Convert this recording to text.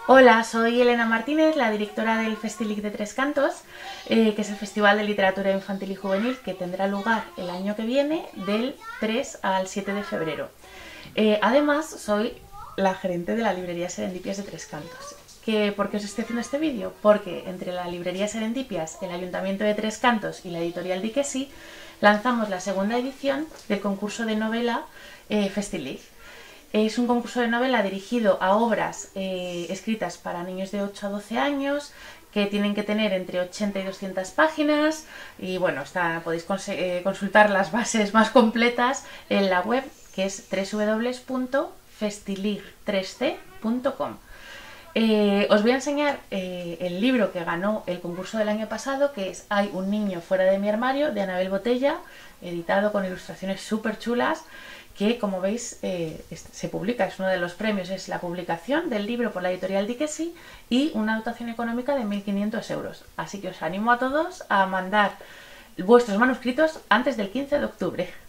Hola, soy Elena Martínez, la directora del Festilic de Tres Cantos, que es el Festival de Literatura Infantil y Juvenil que tendrá lugar el año que viene, del 3 al 7 de febrero. Además, soy la gerente de la librería Serendipias de Tres Cantos. ¿Por qué os estoy haciendo este vídeo? Porque entre la librería Serendipias, el Ayuntamiento de Tres Cantos y la editorial Diquesí lanzamos la segunda edición del concurso de novela Festilic. Es un concurso de novela dirigido a obras escritas para niños de 8 a 12 años que tienen que tener entre 80 y 200 páginas y bueno, podéis consultar las bases más completas en la web, que es www.festilig3c.com. Os voy a enseñar el libro que ganó el concurso del año pasado, que es Hay un niño fuera de mi armario, de Anabel Botella, editado con ilustraciones súper chulas, que como veis se publica, es uno de los premios, es la publicación del libro por la editorial Diquesí y una dotación económica de 1.500 euros. Así que os animo a todos a mandar vuestros manuscritos antes del 15 de octubre.